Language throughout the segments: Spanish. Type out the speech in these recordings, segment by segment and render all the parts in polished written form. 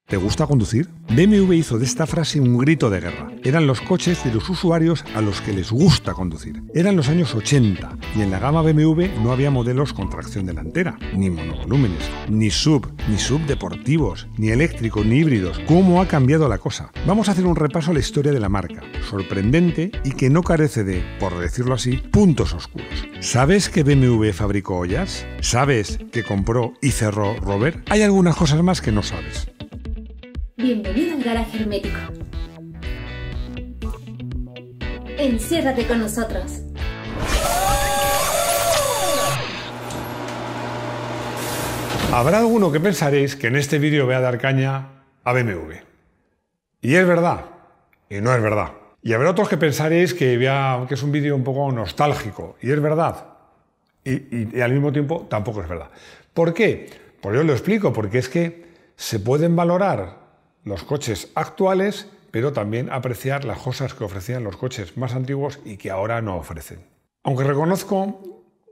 ¿Te gusta conducir? BMW hizo de esta frase un grito de guerra. Eran los coches de los usuarios a los que les gusta conducir. Eran los años 80 y en la gama BMW no había modelos con tracción delantera, ni monovolúmenes, ni sub deportivos, ni eléctricos, ni híbridos. ¿Cómo ha cambiado la cosa? Vamos a hacer un repaso a la historia de la marca, sorprendente y que no carece de, por decirlo así, puntos oscuros. ¿Sabes que BMW fabricó ollas? ¿Sabes que compró y cerró Rover? Hay algunas cosas más que no sabes. Bienvenido al garaje hermético. Enciérrate con nosotros. Habrá alguno que pensaréis que en este vídeo voy a dar caña a BMW. Y es verdad, y no es verdad. Y habrá otros que pensaréis que es un vídeo un poco nostálgico, y es verdad. Y al mismo tiempo tampoco es verdad. ¿Por qué? Pues yo lo explico, porque es que se pueden valorar los coches actuales, pero también apreciar las cosas que ofrecían los coches más antiguos y que ahora no ofrecen. Aunque reconozco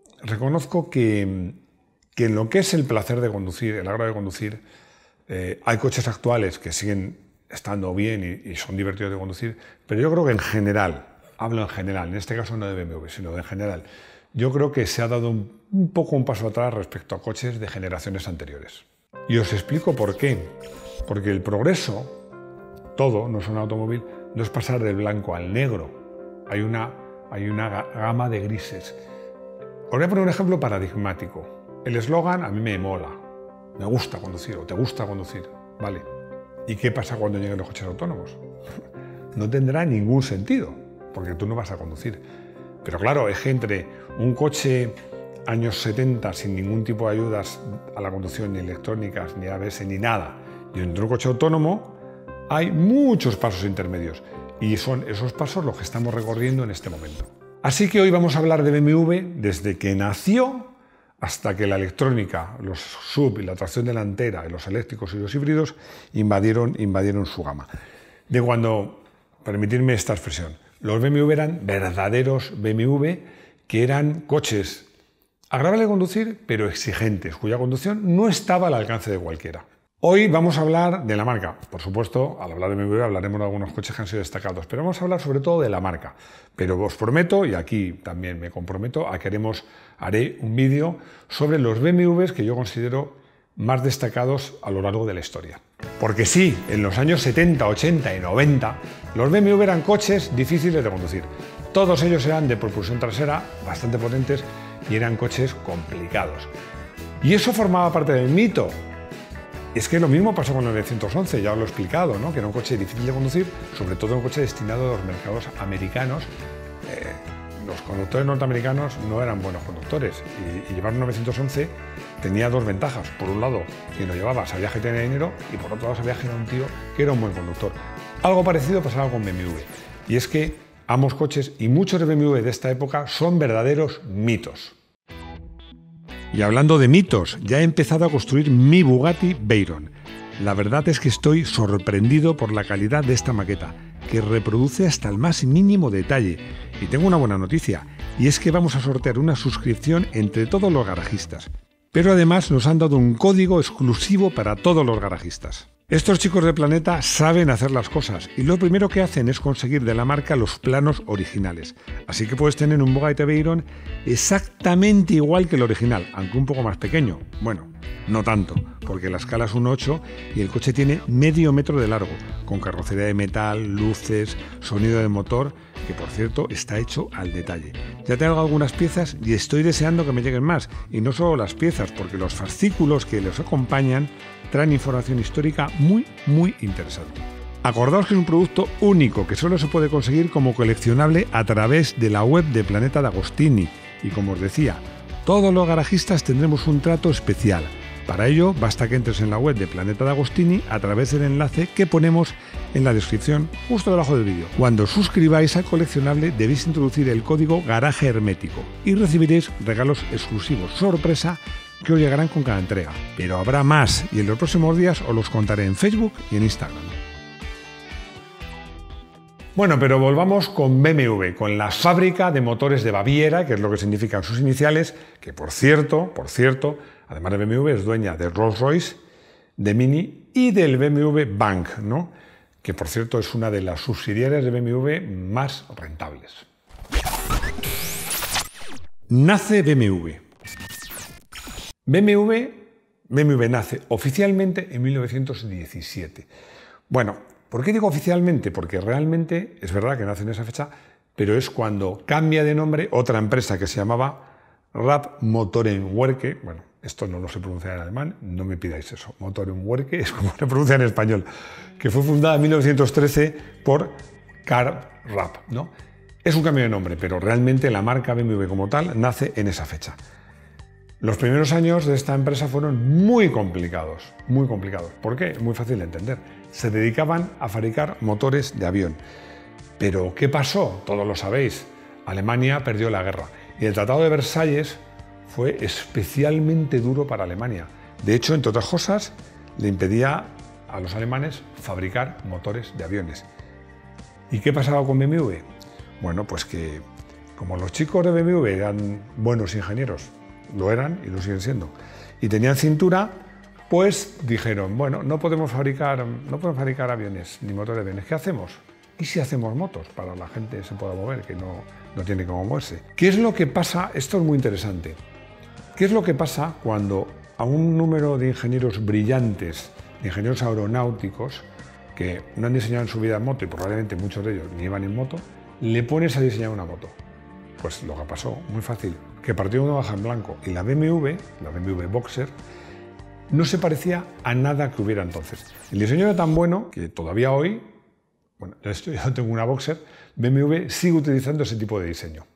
que en lo que es el placer de conducir, el agrado de conducir, hay coches actuales que siguen estando bien y son divertidos de conducir, pero yo creo que en general, hablo en general, en este caso no de BMW, sino en general, yo creo que se ha dado un poco un paso atrás respecto a coches de generaciones anteriores. Y os explico por qué. Porque el progreso, todo, no es un automóvil, no es pasar del blanco al negro. Hay una gama de grises. Os voy a poner un ejemplo paradigmático. El eslogan a mí me mola. Me gusta conducir o te gusta conducir. Vale. ¿Y qué pasa cuando lleguen los coches autónomos? No tendrá ningún sentido, porque tú no vas a conducir. Pero claro, es que entre un coche años 70 sin ningún tipo de ayudas a la conducción, ni electrónicas, ni ABS, ni nada, y entre un coche autónomo hay muchos pasos intermedios y son esos pasos los que estamos recorriendo en este momento. Así que hoy vamos a hablar de BMW desde que nació hasta que la electrónica, los sub y la tracción delantera, y los eléctricos y los híbridos invadieron su gama. De cuando, permitidme esta expresión, los BMW eran verdaderos BMW, que eran coches agradables de conducir, pero exigentes, cuya conducción no estaba al alcance de cualquiera. Hoy vamos a hablar de la marca. Por supuesto, al hablar de BMW hablaremos de algunos coches que han sido destacados, pero vamos a hablar sobre todo de la marca. Pero os prometo, y aquí también me comprometo, a que haré un vídeo sobre los BMWs que yo considero más destacados a lo largo de la historia. Porque sí, en los años 70, 80 y 90, los BMW eran coches difíciles de conducir. Todos ellos eran de propulsión trasera, bastante potentes, y eran coches complicados. Y eso formaba parte del mito. Es que lo mismo pasó con el 911, ya os lo he explicado, ¿no? Que era un coche difícil de conducir, sobre todo un coche destinado a los mercados americanos. Los conductores norteamericanos no eran buenos conductores y llevar un 911 tenía dos ventajas. Por un lado, quien lo llevaba sabía que tenía dinero y por otro lado sabía que era un tío que era un buen conductor. Algo parecido pasaba con BMW. Y es que ambos coches y muchos de BMW de esta época son verdaderos mitos. Y hablando de mitos, ya he empezado a construir mi Bugatti Veyron. La verdad es que estoy sorprendido por la calidad de esta maqueta, que reproduce hasta el más mínimo detalle. Y tengo una buena noticia, y es que vamos a sortear una suscripción entre todos los garajistas. Pero además nos han dado un código exclusivo para todos los garajistas. Estos chicos de Planeta saben hacer las cosas y lo primero que hacen es conseguir de la marca los planos originales. Así que puedes tener un Bugatti Veyron exactamente igual que el original, aunque un poco más pequeño. Bueno, no tanto, porque la escala es 1,8 y el coche tiene medio metro de largo, con carrocería de metal, luces, sonido de motor, que por cierto está hecho al detalle. Ya tengo algunas piezas y estoy deseando que me lleguen más, y no solo las piezas, porque los fascículos que los acompañan traen información histórica muy interesante. Acordaos que es un producto único que solo se puede conseguir como coleccionable a través de la web de Planeta D'Agostini y como os decía, todos los garajistas tendremos un trato especial. Para ello basta que entres en la web de Planeta D'Agostini a través del enlace que ponemos en la descripción justo debajo del vídeo. Cuando os suscribáis al coleccionable debéis introducir el código Garaje Hermético y recibiréis regalos exclusivos sorpresa que os llegarán con cada entrega. Pero habrá más y en los próximos días os los contaré en Facebook y en Instagram. Bueno, pero volvamos con BMW, con la fábrica de motores de Baviera, que es lo que significan sus iniciales, que por cierto, además de BMW es dueña de Rolls-Royce, de Mini y del BMW Bank, ¿no? Que por cierto es una de las subsidiarias de BMW más rentables. Nace BMW. BMW nace oficialmente en 1917. Bueno, ¿por qué digo oficialmente? Porque realmente es verdad que nace en esa fecha, pero es cuando cambia de nombre otra empresa que se llamaba Rapp Motorenwerke. Bueno, esto no lo sé pronunciar en alemán, no me pidáis eso. Motorenwerke es como se pronuncia en español. Que fue fundada en 1913 por Karl Rapp, ¿no? Es un cambio de nombre, pero realmente la marca BMW como tal nace en esa fecha. Los primeros años de esta empresa fueron muy complicados, muy complicados. ¿Por qué? Muy fácil de entender. Se dedicaban a fabricar motores de avión. Pero ¿qué pasó? Todos lo sabéis. Alemania perdió la guerra y el Tratado de Versalles fue especialmente duro para Alemania. De hecho, entre otras cosas, le impedía a los alemanes fabricar motores de aviones. ¿Y qué pasaba con BMW? Bueno, pues que como los chicos de BMW eran buenos ingenieros, lo eran y lo siguen siendo, y tenían cintura, pues dijeron, bueno, no podemos fabricar aviones ni motores de aviones. ¿Qué hacemos? ¿Y si hacemos motos para la gente se pueda mover, que no tiene cómo moverse? ¿Qué es lo que pasa? Esto es muy interesante. ¿Qué es lo que pasa cuando a un número de ingenieros brillantes, de ingenieros aeronáuticos, que no han diseñado en su vida moto y probablemente muchos de ellos ni iban en moto, le pones a diseñar una moto? Pues lo que pasó, muy fácil, que partió una hoja en blanco y la BMW Boxer, no se parecía a nada que hubiera entonces. El diseño era tan bueno que todavía hoy, bueno, yo tengo una Boxer, BMW sigue utilizando ese tipo de diseño.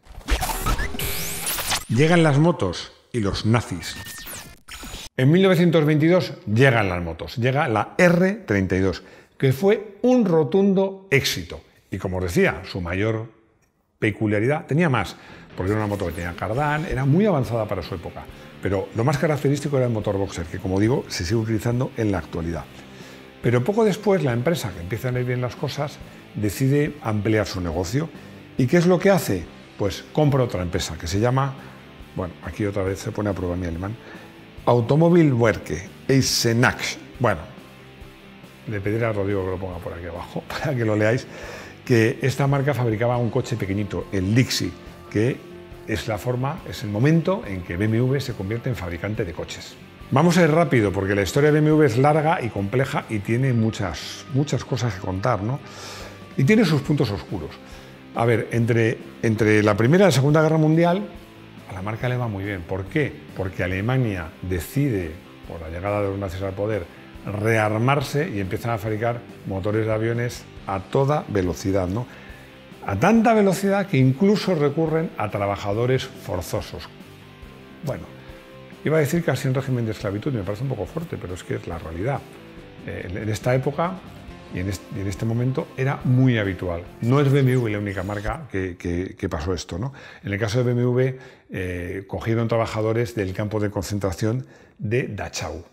Llegan las motos y los nazis. En 1922 llegan las motos, llega la R32, que fue un rotundo éxito. Y como os decía, su mayor peculiaridad, tenía más, porque era una moto que tenía cardán, era muy avanzada para su época, pero lo más característico era el motor boxer, que como digo, se sigue utilizando en la actualidad. Pero poco después la empresa, que empieza a ir bien las cosas, decide ampliar su negocio. ¿Y qué es lo que hace? Pues compra otra empresa que se llama, bueno, aquí otra vez se pone a prueba mi alemán, Automobilwerke Eisenach. Bueno, le pediré a Rodrigo que lo ponga por aquí abajo para que lo leáis, que esta marca fabricaba un coche pequeñito, el Lixi, que es el momento en que BMW se convierte en fabricante de coches. Vamos a ir rápido porque la historia de BMW es larga y compleja y tiene muchas cosas que contar, ¿no? Y tiene sus puntos oscuros. A ver, entre la Primera y la Segunda Guerra Mundial, a la marca le va muy bien. ¿Por qué? Porque Alemania decide, por la llegada de los nazis al poder, rearmarse y empiezan a fabricar motores de aviones a toda velocidad, ¿no? A tanta velocidad que incluso recurren a trabajadores forzosos. Bueno, iba a decir casi en régimen de esclavitud, me parece un poco fuerte, pero es que es la realidad. En esta época y en este momento era muy habitual. No es BMW la única marca que pasó esto, ¿no? En el caso de BMW, cogieron trabajadores del campo de concentración de Dachau.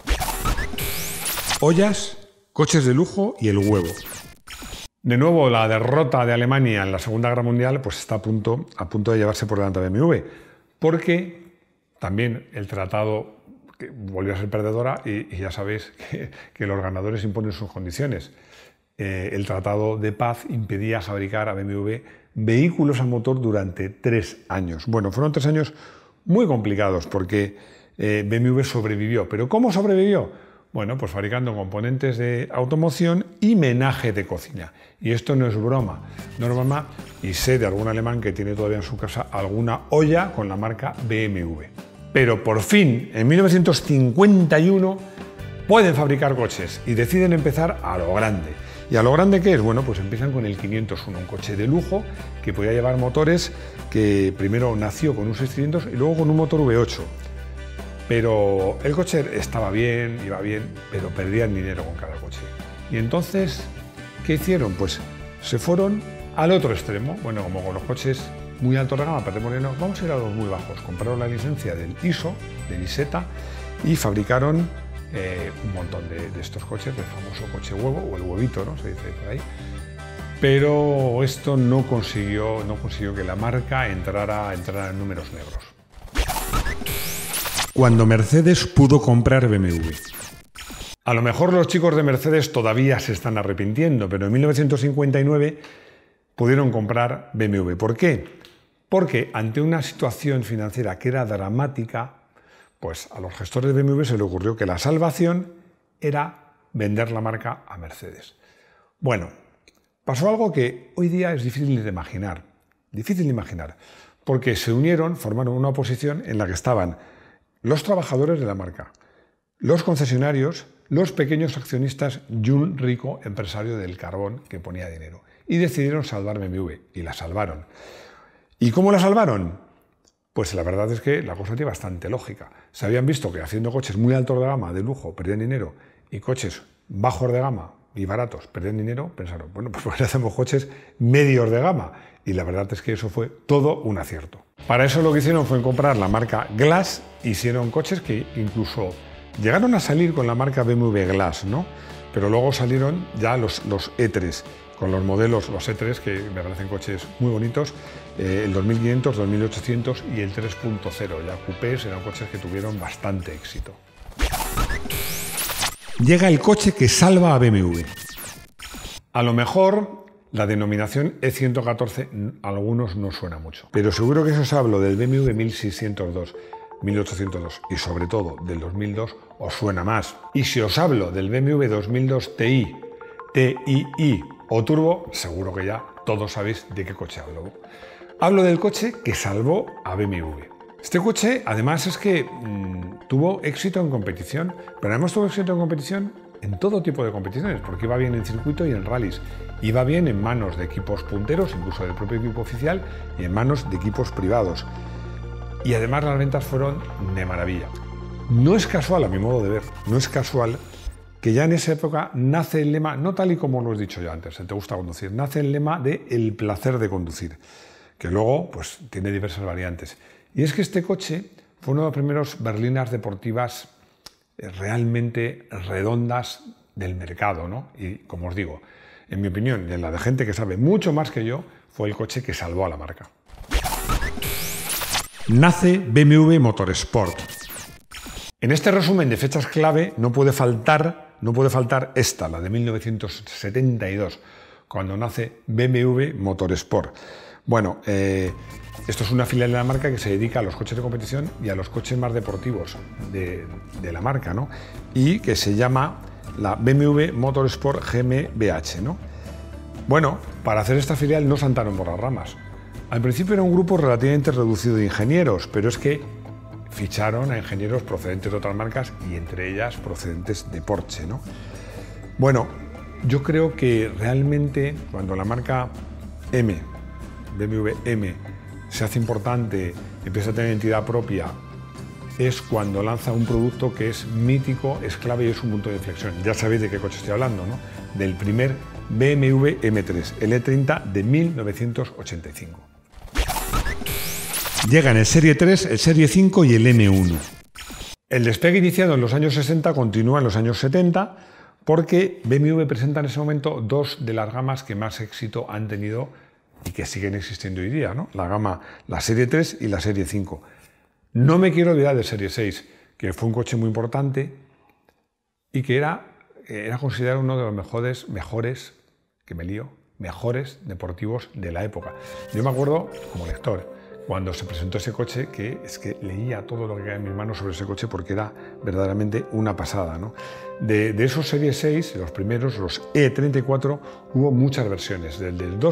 Ollas, coches de lujo y el huevo. De nuevo, la derrota de Alemania en la Segunda Guerra Mundial pues está a punto de llevarse por delante de BMW, porque también el tratado volvió a ser perdedora y ya sabéis que los ganadores imponen sus condiciones. El tratado de paz impedía fabricar a BMW vehículos a motor durante 3 años. Bueno, fueron 3 años muy complicados porque BMW sobrevivió. ¿Pero cómo sobrevivió? Bueno, pues fabricando componentes de automoción y menaje de cocina. Y esto no es broma, no es broma, y sé de algún alemán que tiene todavía en su casa alguna olla con la marca BMW. Pero por fin, en 1951, pueden fabricar coches y deciden empezar a lo grande. ¿Y a lo grande qué es? Bueno, pues empiezan con el 501, un coche de lujo que podía llevar motores que primero nació con un 6 cilindros y luego con un motor V8. Pero el coche estaba bien, iba bien, pero perdían dinero con cada coche. Y entonces, ¿qué hicieron? Pues se fueron al otro extremo. Bueno, como con los coches muy altos de gama perdemos dinero, vamos a ir a los muy bajos. Compraron la licencia del ISO, del ISETA, y fabricaron un montón de estos coches, el famoso coche huevo, o el huevito, ¿no? Se dice por ahí. Pero esto no consiguió que la marca entrara en números negros. Cuando Mercedes pudo comprar BMW. A lo mejor los chicos de Mercedes todavía se están arrepintiendo, pero en 1959 pudieron comprar BMW. ¿Por qué? Porque ante una situación financiera que era dramática, pues a los gestores de BMW se les ocurrió que la salvación era vender la marca a Mercedes. Bueno, pasó algo que hoy día es difícil de imaginar, porque se unieron, formaron una oposición en la que estaban los trabajadores de la marca, los concesionarios, los pequeños accionistas y un rico empresario del carbón que ponía dinero. Y decidieron salvar BMW, y la salvaron. ¿Y cómo la salvaron? Pues la verdad es que la cosa tiene bastante lógica. Se habían visto que haciendo coches muy altos de gama, de lujo, perdían dinero, y coches bajos de gama y baratos perdían dinero, pensaron, bueno, pues ¿por qué hacemos coches medios de gama? Y la verdad es que eso fue todo un acierto. Para eso lo que hicieron fue comprar la marca Glass, hicieron coches que incluso llegaron a salir con la marca BMW Glass, ¿no? Pero luego salieron ya los E3, con los modelos, los E3, que me parecen coches muy bonitos, el 2500, 2800 y el 3.0. Ya coupés eran coches que tuvieron bastante éxito. Llega el coche que salva a BMW. A lo mejor la denominación E114 a algunos no suena mucho, pero seguro que si os hablo del BMW 1602, 1802 y sobre todo del 2002 os suena más. Y si os hablo del BMW 2002 Ti, TII o Turbo, seguro que ya todos sabéis de qué coche hablo. Hablo del coche que salvó a BMW. Este coche además es que tuvo éxito en competición, pero además tuvo éxito en competición en todo tipo de competiciones, porque iba bien en circuito y en rallies. Iba bien en manos de equipos punteros, incluso del propio equipo oficial, y en manos de equipos privados. Y además las ventas fueron de maravilla. No es casual, a mi modo de ver, no es casual que ya en esa época nace el lema, no tal y como lo he dicho ya antes, te gusta conducir, nace el lema de el placer de conducir, que luego pues tiene diversas variantes. Y es que este coche fue uno de los primeros berlinas deportivas realmente redondas del mercado, ¿no? Y como os digo, en mi opinión y en la de gente que sabe mucho más que yo, fue el coche que salvó a la marca. Nace BMW Motorsport. En este resumen de fechas clave no puede faltar esta, la de 1972, cuando nace BMW Motorsport. Bueno, esto es una filial de la marca que se dedica a los coches de competición y a los coches más deportivos de la marca, ¿no? Y que se llama la BMW Motorsport GmbH, ¿no? Bueno, para hacer esta filial no saltaron por las ramas. Al principio era un grupo relativamente reducido de ingenieros, pero es que ficharon a ingenieros procedentes de otras marcas y entre ellas procedentes de Porsche, ¿no? Bueno, yo creo que realmente cuando la marca BMW M se hace importante, empieza a tener identidad propia, es cuando lanza un producto que es mítico, es clave y es un punto de inflexión. Ya sabéis de qué coche estoy hablando, ¿no? Del primer BMW M3, el E30 de 1985. Llegan el Serie 3, el Serie 5 y el M1. El despegue iniciado en los años 60 continúa en los años 70 porque BMW presenta en ese momento dos de las gamas que más éxito han tenido y que siguen existiendo hoy día, ¿no? La Serie 3 y la Serie 5. No me quiero olvidar del Serie 6, que fue un coche muy importante y que era considerado uno de los mejores deportivos de la época. Yo me acuerdo, como lector, cuando se presentó ese coche, que es que leía todo lo que caía en mis manos sobre ese coche porque era verdaderamente una pasada, ¿no? De esos Serie 6, los primeros, los E34, hubo muchas versiones, desde el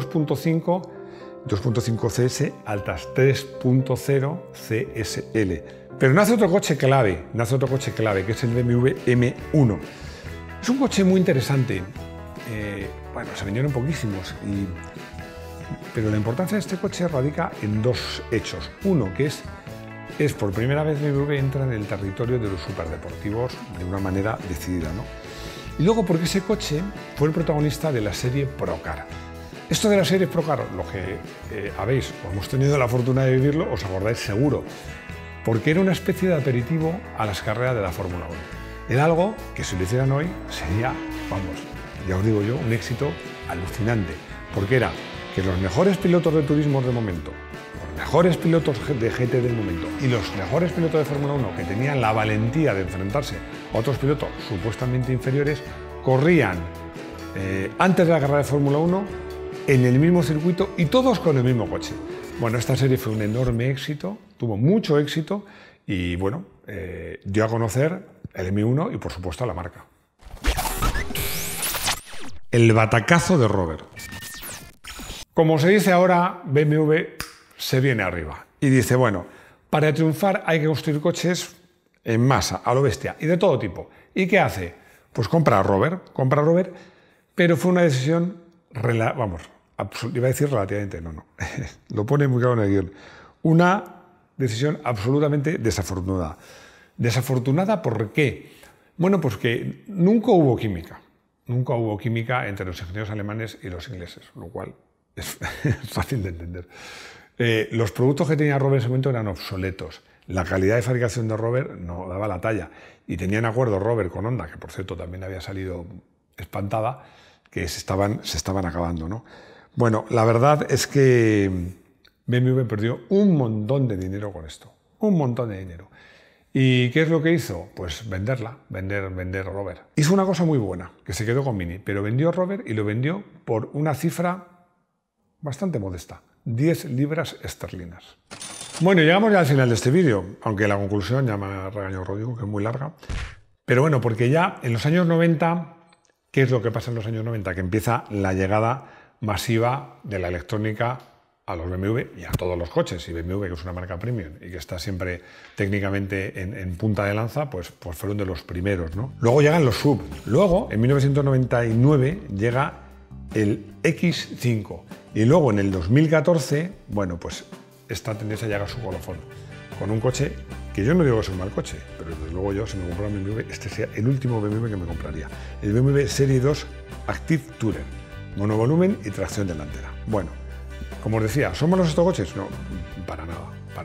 2.5 CS hasta 3.0 CSL. Pero nace otro coche clave, que es el BMW M1. Es un coche muy interesante. Bueno, se vendieron poquísimos, pero la importancia de este coche radica en dos hechos. Uno, que es por primera vez BMW entra en el territorio de los superdeportivos de una manera decidida, ¿no? Y luego porque ese coche fue el protagonista de la serie Procar. Esto de la serie Procar, lo que habéis o hemos tenido la fortuna de vivirlo, os acordáis seguro, porque era una especie de aperitivo a las carreras de la Fórmula 1. Era algo que si lo hicieran hoy sería, vamos, ya os digo yo, un éxito alucinante, porque era que los mejores pilotos de turismo de momento, los mejores pilotos de GT del momento y los mejores pilotos de Fórmula 1 que tenían la valentía de enfrentarse a otros pilotos supuestamente inferiores, corrían antes de la carrera de Fórmula 1 en el mismo circuito y todos con el mismo coche. Bueno, esta serie fue un enorme éxito, tuvo mucho éxito y bueno, dio a conocer el M1 y por supuesto a la marca. El batacazo de Robert. Como se dice ahora, BMW se viene arriba y dice, bueno, para triunfar hay que construir coches en masa, a lo bestia, y de todo tipo. ¿Y qué hace? Pues compra a Robert, pero fue una decisión, vamos, iba a decir relativamente, no, lo pone muy claro en el guión, una decisión absolutamente desafortunada. ¿Desafortunada por qué? Bueno, pues que nunca hubo química entre los ingenieros alemanes y los ingleses, lo cual es fácil de entender. Los productos que tenía Robert en ese momento eran obsoletos. La calidad de fabricación de Robert no daba la talla. Y tenían acuerdo Robert con Honda, que por cierto también había salido espantada, que se estaban acabando, ¿no? Bueno, la verdad es que BMW perdió un montón de dinero con esto. Un montón de dinero. ¿Y qué es lo que hizo? Pues vender Robert. Hizo una cosa muy buena, que se quedó con Mini, pero vendió Robert y lo vendió por una cifra bastante modesta, 10 libras esterlinas. Bueno, llegamos ya al final de este vídeo, aunque la conclusión ya me ha regañado Rodrigo, que es muy larga. Pero bueno, porque ya en los años 90, ¿qué es lo que pasa en los años 90? Que empieza la llegada masiva de la electrónica a los BMW y a todos los coches. Y BMW, que es una marca premium y que está siempre técnicamente en punta de lanza, pues fueron de los primeros, ¿no? Luego llegan los SUV. Luego, en 1999, llega el X5. Y luego, en el 2014, bueno, pues esta tendencia llega a su colofón, con un coche que yo no digo que es un mal coche, pero desde luego yo, si me comprara un BMW, este sería el último BMW que me compraría. El BMW Serie 2 Active Tourer, monovolumen y tracción delantera. Bueno, como os decía, ¿son malos estos coches? No, para nada.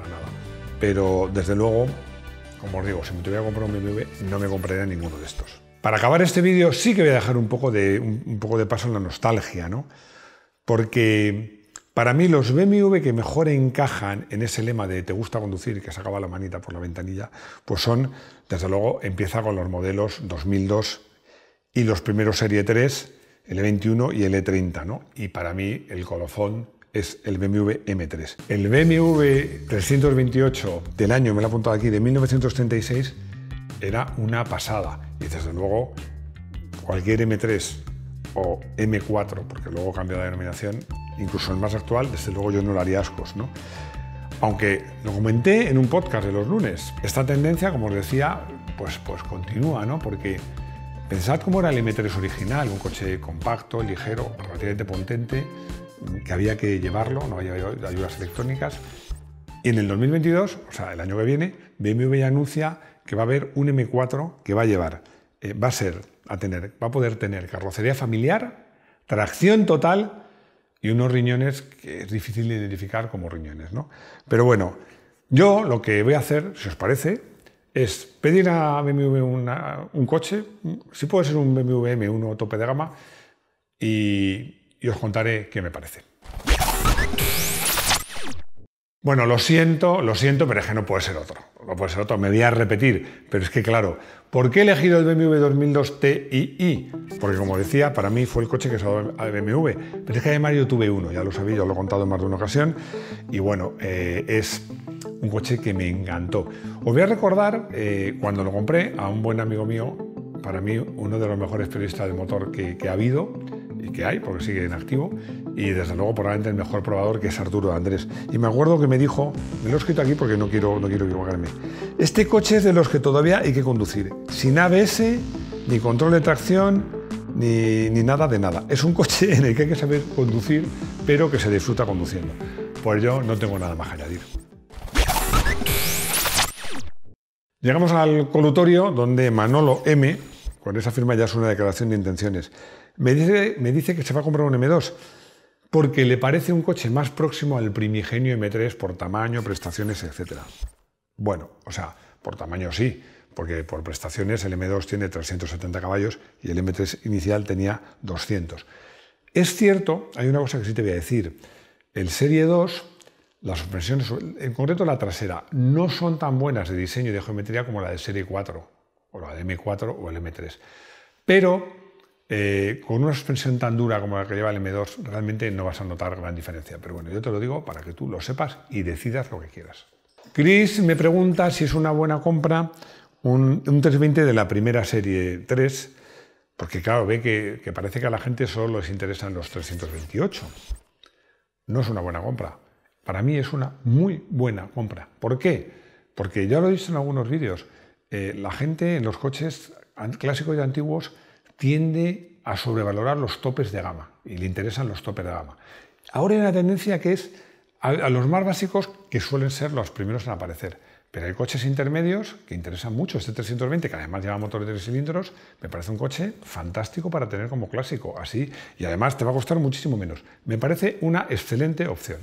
Pero desde luego, como os digo, si me tuviera que comprar un BMW, no me compraría ninguno de estos. Para acabar este vídeo sí que voy a dejar un poco de paso en la nostalgia, ¿no? Porque para mí los BMW que mejor encajan en ese lema de te gusta conducir y que sacaba la manita por la ventanilla, pues son, desde luego, empieza con los modelos 2002 y los primeros Serie 3, el E21 y el E30, ¿no? Y para mí el colofón es el BMW M3. El BMW 328 del año, me lo he apuntado aquí, de 1936, era una pasada. Y desde luego, cualquier M3 o M4, porque luego cambió de denominación, incluso el más actual, desde luego yo no le haría ascos, ¿no? Aunque lo comenté en un podcast de los lunes, esta tendencia, como os decía, pues continúa, ¿no? Porque pensad cómo era el M3 original, un coche compacto, ligero, relativamente potente, que había que llevarlo, no había ayudas electrónicas. Y en el 2022, o sea, el año que viene, BMW ya anuncia que va a haber un M4 que va a llevar, va a poder tener carrocería familiar, tracción total y unos riñones que es difícil de identificar como riñones, ¿no? Pero bueno, yo lo que voy a hacer, si os parece, es pedir a BMW un coche, si puede ser un BMW M1 tope de gama, y os contaré qué me parece. Bueno, lo siento, pero es que no puede ser otro. No puede ser otro, me voy a repetir. Pero es que, claro, ¿por qué he elegido el BMW 2002 Ti? Porque, como decía, para mí fue el coche que se dio al BMW. Pero es que además yo tuve uno, ya lo sabía, yo lo he contado en más de una ocasión. Y bueno, es un coche que me encantó. Os voy a recordar, cuando lo compré, a un buen amigo mío, para mí uno de los mejores periodistas de motor que ha habido y que hay, porque sigue en activo, y desde luego probablemente el mejor probador, que es Arturo Andrés. Y me acuerdo que me dijo, me lo he escrito aquí porque no quiero equivocarme, este coche es de los que todavía hay que conducir, sin ABS, ni control de tracción, ni nada de nada. Es un coche en el que hay que saber conducir, pero que se disfruta conduciendo. Pues yo no tengo nada más que añadir. Llegamos al colutorio donde Manolo M, con esa firma ya es una declaración de intenciones, me dice que se va a comprar un M2 porque le parece un coche más próximo al primigenio M3 por tamaño, prestaciones, etc. Bueno, o sea, por tamaño sí, porque por prestaciones el M2 tiene 370 caballos y el M3 inicial tenía 200. Es cierto, hay una cosa que sí te voy a decir. El Serie 2, las suspensiones, en concreto la trasera, no son tan buenas de diseño y de geometría como la de Serie 4, o la de M4 o el M3. Pero con una suspensión tan dura como la que lleva el M2, realmente no vas a notar gran diferencia. Pero bueno, yo te lo digo para que tú lo sepas y decidas lo que quieras. Chris me pregunta si es una buena compra un 320 de la primera Serie 3, porque claro, ve que parece que a la gente solo les interesan los 328. No es una buena compra. Para mí es una muy buena compra. ¿Por qué? Porque ya lo he visto en algunos vídeos. La gente en los coches clásicos y antiguos tiende a sobrevalorar los topes de gama y le interesan los topes de gama. Ahora hay una tendencia que es a los más básicos, que suelen ser los primeros en aparecer. Pero hay coches intermedios que interesan mucho. Este 320, que además lleva motor de 3 cilindros, me parece un coche fantástico para tener como clásico. Así, y además te va a costar muchísimo menos. Me parece una excelente opción.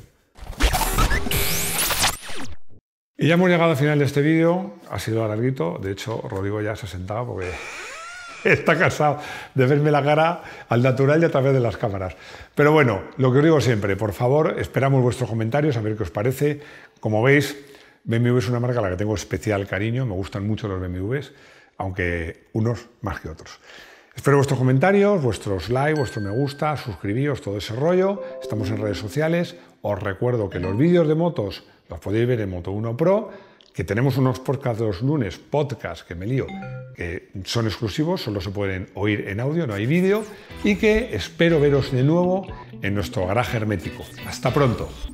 Y ya hemos llegado al final de este vídeo. Ha sido larguito. De hecho, Rodrigo ya se ha sentado porque está cansado de verme la cara al natural y a través de las cámaras. Pero bueno, lo que os digo siempre, por favor, esperamos vuestros comentarios, a ver qué os parece. Como veis, BMW es una marca a la que tengo especial cariño, me gustan mucho los BMWs, aunque unos más que otros. Espero vuestros comentarios, vuestros likes, vuestro me gusta, suscribíos, todo ese rollo. Estamos en redes sociales. Os recuerdo que los vídeos de motos los podéis ver en Moto1 Pro, que tenemos unos podcasts de los lunes, que me lío, que son exclusivos, solo se pueden oír en audio, no hay vídeo, y que espero veros de nuevo en nuestro garaje hermético. ¡Hasta pronto!